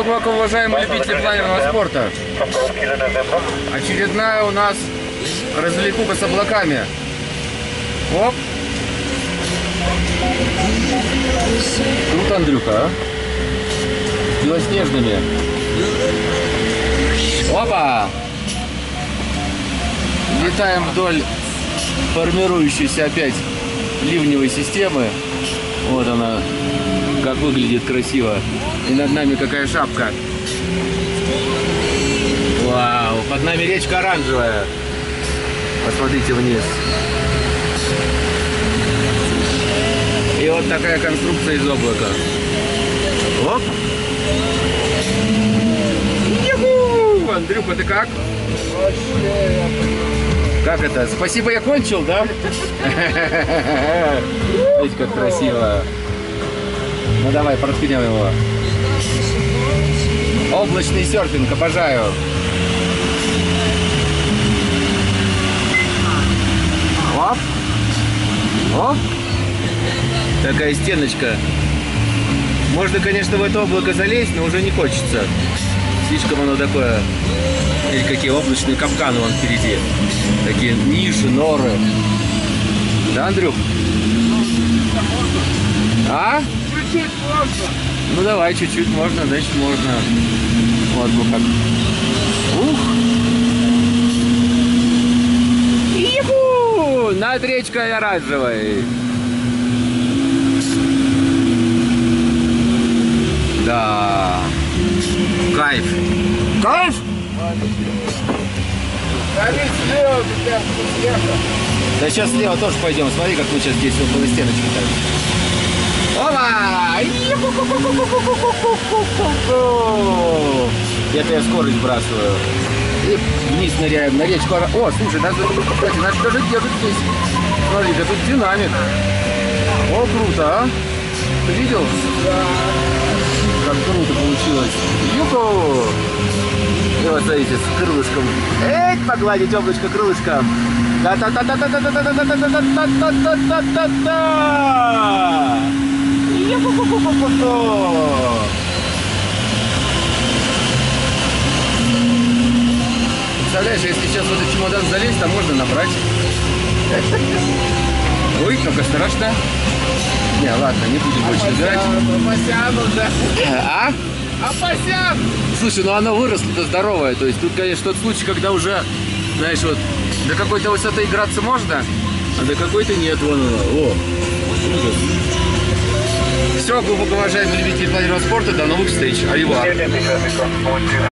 глубоко уважаемые любители планерного спорта. Очередная у нас развлекуха с облаками. Оп. Круто, Андрюха, а? С белоснежными. Опа! Летаем вдоль формирующейся опять ливневой системы. Вот она, как выглядит красиво. И над нами какая шапка. Вау! Под нами речка оранжевая. Посмотрите вниз. И вот такая конструкция из облака. Оп! Ю-ху! Андрюха, ты как? Как это? Спасибо, я кончил, да? Видите, как красиво. Ну давай, проткнем его. Облачный серфинг, обожаю. Оп. Оп. Такая стеночка. Можно, конечно, в это облако залезть, но уже не хочется. Слишком оно такое. Или какие облачные капканы вон впереди. Такие ниши, норы. Да, Андрюх? А? Чуть-чуть можно. Ну давай, чуть-чуть можно, значит можно. Вот бы как. Ух! Иху! Над речкой оранжевой. Да. Кайф. Кайф? Слева, да сейчас слева тоже пойдем. Смотри, как мы сейчас здесь вот на стеночке так. Опа! Это я скорость сбрасываю. И вниз ныряем на речку. О, слушай, даже, кстати, нас даже держит здесь. Смотри-ка, тут динамик. О, круто, а? Ты видел? Как круто получилось. Юху! И вот смотрите, с крылышком. Эй, погладить облачко крылышком. Та-та-та-та-та-та-та-та-та-та-та-та! Представляешь, если сейчас в этот чемодан залезть, там можно набрать. Ой, как страшно. Не, ладно, не будем больше играть. Апасян уже. А? Апасян! Слушай, ну оно выросло-то здоровое. То есть тут, конечно, тот случай, когда уже, знаешь, вот до какой-то высоты играться можно, а до какой-то нет. Вон оно. О, ужас. Все, глубоко уважаемые любители планерного спорта. До новых встреч. Арива.